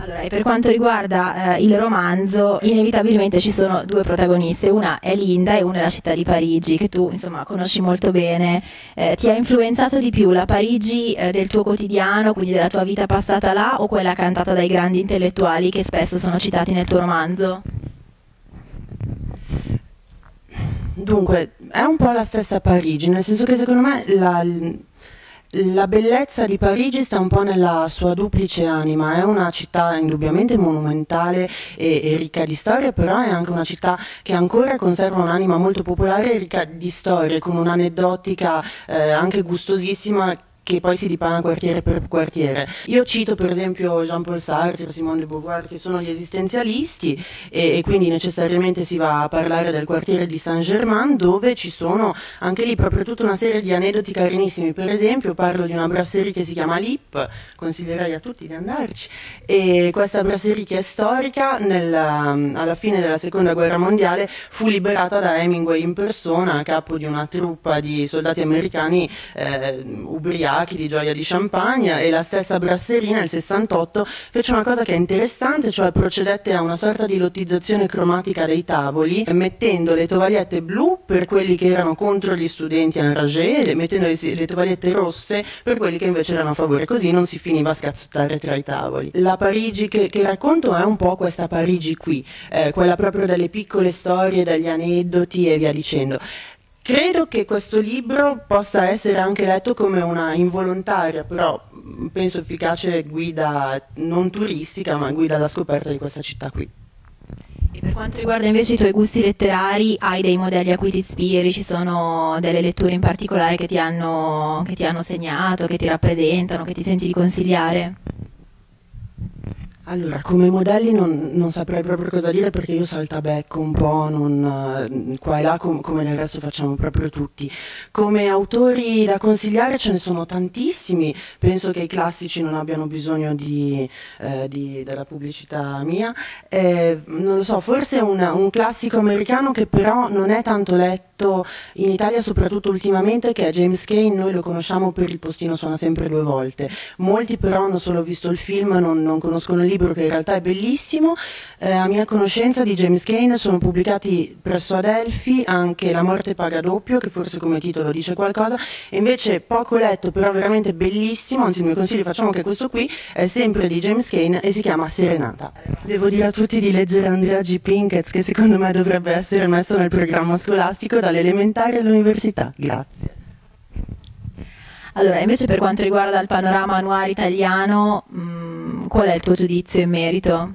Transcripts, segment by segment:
Allora, e per quanto riguarda il romanzo, inevitabilmente ci sono due protagoniste, una è Linda e una è la città di Parigi, che tu insomma conosci molto bene. Ti ha influenzato di più la Parigi del tuo quotidiano, quindi della tua vita passata là, o quella cantata dai grandi intellettuali che spesso sono citati nel tuo romanzo? Dunque, è un po' la stessa Parigi, nel senso che secondo me la bellezza di Parigi sta un po' nella sua duplice anima. È una città indubbiamente monumentale e ricca di storia, però è anche una città che ancora conserva un'anima molto popolare e ricca di storie, con un'aneddotica anche gustosissima, che poi si dipana quartiere per quartiere. Io cito per esempio Jean-Paul Sartre, Simone de Beauvoir, che sono gli esistenzialisti, e quindi necessariamente si va a parlare del quartiere di Saint-Germain, dove ci sono anche lì proprio tutta una serie di aneddoti carinissimi. Per esempio parlo di una brasserie che si chiama Lip, consiglierei a tutti di andarci, e questa brasserie, che è storica, alla fine della seconda guerra mondiale fu liberata da Hemingway in persona, a capo di una truppa di soldati americani ubriachi di gioia di champagne, e la stessa brasserie nel 68 fece una cosa che è interessante, cioè procedette a una sorta di lottizzazione cromatica dei tavoli, mettendo le tovagliette blu per quelli che erano contro gli studenti enragés e mettendo le tovagliette rosse per quelli che invece erano a favore, così non si finiva a scazzottare tra i tavoli. La Parigi che racconto è un po' questa Parigi qui, quella proprio delle piccole storie, dagli aneddoti e via dicendo. Credo che questo libro possa essere anche letto come una involontaria, però penso efficace guida non turistica, ma guida alla scoperta di questa città qui. E per quanto riguarda invece i tuoi gusti letterari, hai dei modelli a cui ti ispiri? Ci sono delle letture in particolare che ti hanno segnato, che ti rappresentano, che ti senti di consigliare? Allora, come modelli non saprei proprio cosa dire, perché io saltabecco un po', qua e là, come del resto facciamo proprio tutti. Come autori da consigliare ce ne sono tantissimi, penso che i classici non abbiano bisogno della pubblicità mia. Non lo so, forse un classico americano che però non è tanto letto in Italia, soprattutto ultimamente, che è James Cain. Noi lo conosciamo per Il postino suona sempre due volte. Molti però hanno solo visto il film, non conoscono il libro, che in realtà è bellissimo. A mia conoscenza di James Cain sono pubblicati presso Adelphi anche La morte paga doppio, che forse come titolo dice qualcosa, e invece poco letto però veramente bellissimo, anzi il mio consiglio facciamo che questo qui è sempre di James Cain e si chiama Serenata. Devo dire a tutti di leggere Andrea G. Pinkett, che secondo me dovrebbe essere messo nel programma scolastico dall'elementare all'università. Grazie. Allora, invece per quanto riguarda il panorama noir italiano, qual è il tuo giudizio in merito?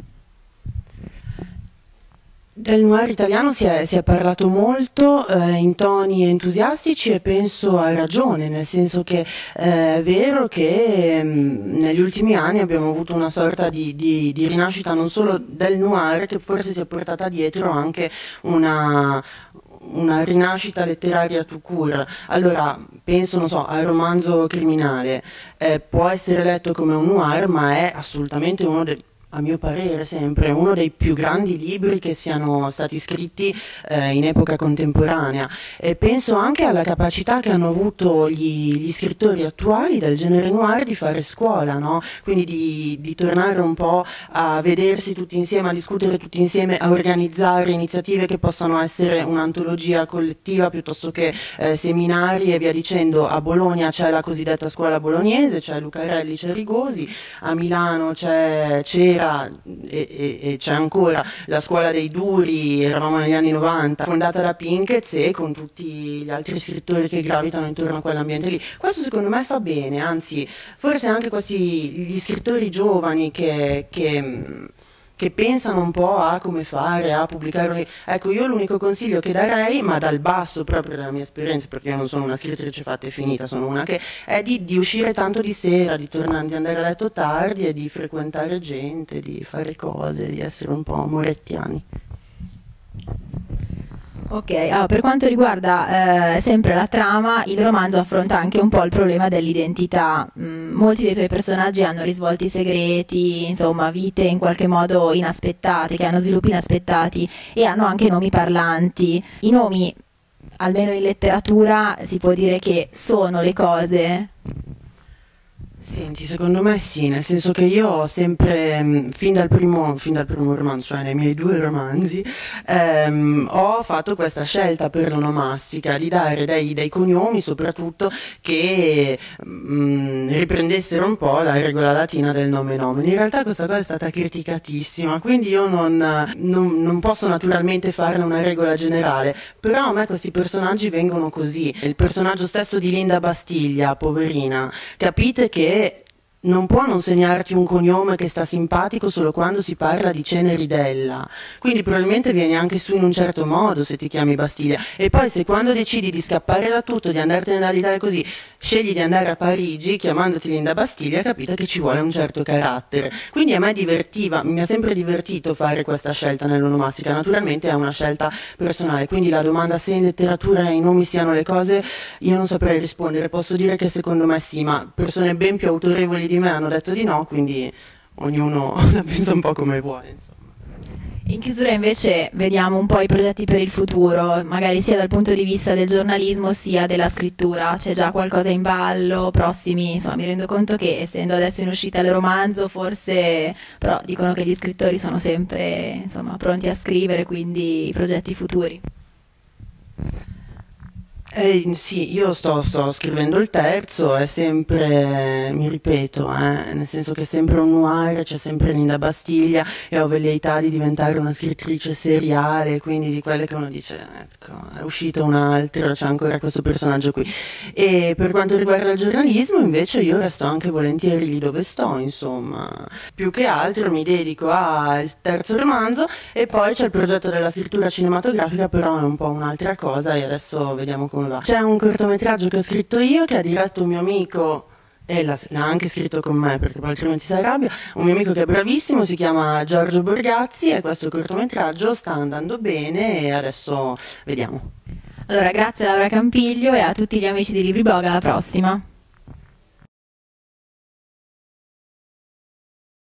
Del noir italiano si è parlato molto in toni entusiastici, e penso a ragione, nel senso che è vero che negli ultimi anni abbiamo avuto una sorta di rinascita non solo del noir, che forse si è portata dietro anche una rinascita letteraria tout court. Allora, penso, non so, al Romanzo criminale, può essere letto come un noir, ma è assolutamente a mio parere sempre, uno dei più grandi libri che siano stati scritti in epoca contemporanea. E penso anche alla capacità che hanno avuto gli scrittori attuali del genere noir di fare scuola, no? Quindi di tornare un po' a vedersi tutti insieme, a discutere tutti insieme, a organizzare iniziative che possano essere un'antologia collettiva piuttosto che seminari e via dicendo. A Bologna c'è la cosiddetta scuola bolognese, c'è Lucarelli, c'è Rigosi, a Milano c'era e c'è ancora la scuola dei Duri, eravamo negli anni 90, fondata da Pinkett, e con tutti gli altri scrittori che gravitano intorno a quell'ambiente lì. Questo secondo me fa bene, anzi forse anche gli scrittori giovani che pensano un po' a come fare, a pubblicare. Ecco, io l'unico consiglio che darei, ma dal basso proprio della mia esperienza, perché io non sono una scrittrice fatta e finita, sono una che è di uscire tanto di sera, di andare a letto tardi e di frequentare gente, di fare cose, di essere un po' morettiani. Ok, allora, per quanto riguarda sempre la trama, il romanzo affronta anche un po' il problema dell'identità. Molti dei tuoi personaggi hanno risvolti segreti, insomma, vite in qualche modo inaspettate, che hanno sviluppi inaspettati, e hanno anche nomi parlanti. I nomi, almeno in letteratura, si può dire che sono le cose. Senti, secondo me sì, nel senso che io ho sempre, fin dal primo romanzo, cioè nei miei due romanzi, ho fatto questa scelta per l'onomastica, di dare dei cognomi soprattutto che riprendessero un po' la regola latina del nome nomen. In realtà questa cosa è stata criticatissima, quindi io non posso naturalmente farne una regola generale, però a me questi personaggi vengono così. Il personaggio stesso di Linda Bastiglia, poverina, capite che non può non segnarti un cognome che sta simpatico solo quando si parla di Ceneridella, quindi probabilmente vieni anche su in un certo modo se ti chiami Bastiglia. E poi se quando decidi di scappare da tutto, di andartene dall'Italia così, scegli di andare a Parigi chiamandoti Linda Bastiglia, capite che ci vuole un certo carattere. Quindi a me divertiva, mi ha sempre divertito fare questa scelta nell'onomastica, naturalmente è una scelta personale, quindi la domanda se in letteratura i nomi siano le cose, io non saprei rispondere, posso dire che secondo me sì, ma persone ben più autorevoli di me hanno detto di no, quindi ognuno la pensa un po' come vuole, insomma. In chiusura invece vediamo un po' i progetti per il futuro, magari sia dal punto di vista del giornalismo sia della scrittura. C'è già qualcosa in ballo, prossimi, insomma mi rendo conto che essendo adesso in uscita il romanzo forse, però dicono che gli scrittori sono sempre insomma pronti a scrivere, quindi i progetti futuri. Sì, io sto scrivendo il terzo, è sempre, mi ripeto, nel senso che è sempre un noir, c'è sempre Linda Bastiglia e ho velleità di diventare una scrittrice seriale, quindi di quelle che uno dice, ecco, è uscito un altro, c'è ancora questo personaggio qui. E per quanto riguarda il giornalismo, invece, io resto anche volentieri lì dove sto, insomma. Più che altro mi dedico al terzo romanzo e poi c'è il progetto della scrittura cinematografica, però è un po' un'altra cosa e adesso vediamo come va. C'è un cortometraggio che ho scritto io, che ha diretto un mio amico e l'ha anche scritto con me perché poi altrimenti si arrabbia, un mio amico che è bravissimo, si chiama Giorgio Borgazzi e questo cortometraggio sta andando bene e adesso vediamo. Allora, grazie a Laura Campiglio e a tutti gli amici di Libri Blog, alla prossima.